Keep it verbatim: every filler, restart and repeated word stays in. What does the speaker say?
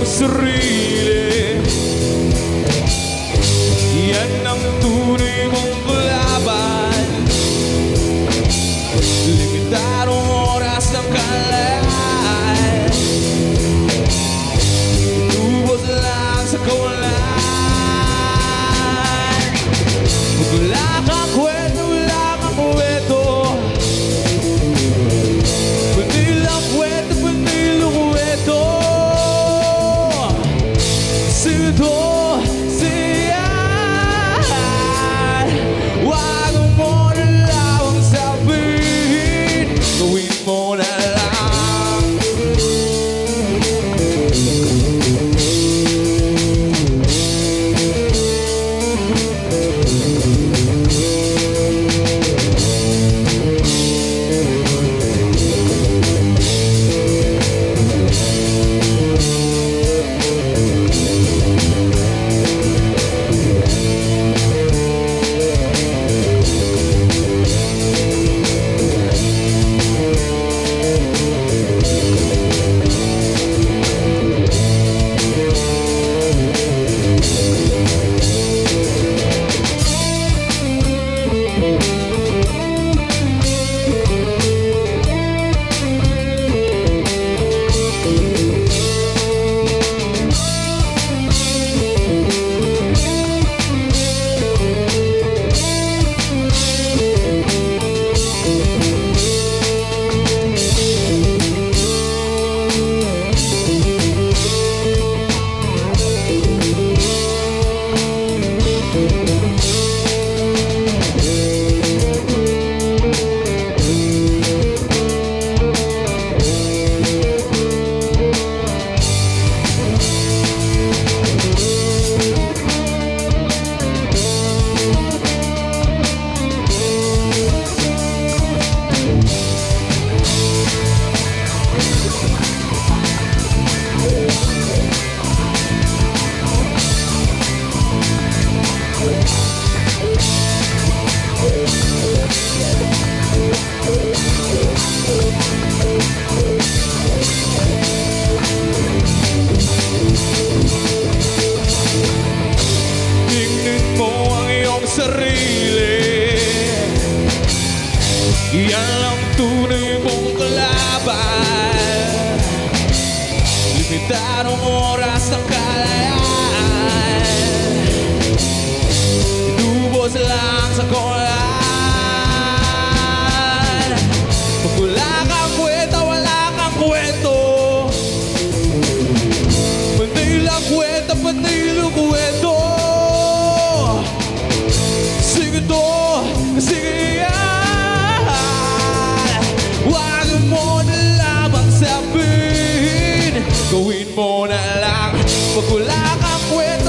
sarili. Yan ang tunay mong kalaban. Limitadong oras ng kalayaan. Tubos lang sa kawalan. Wala kang kwento, wala kang kwento. Kundi lang kwento, kundi lang kwento. Sito siya. Wag mo na lang sabihin, gawin mo na lang. Sarili, yan ang tunay mong kalaban. Limitadong oras ng kalayaan. Inubos lang sa kawalan. Pag wala kang kwento, wala kang kwento. Panay lang kwento, panay lang kwento. Sige to, sige yan. Wag mo na lamang sabihin, gawin mo na lang. Pag wala kang kwento,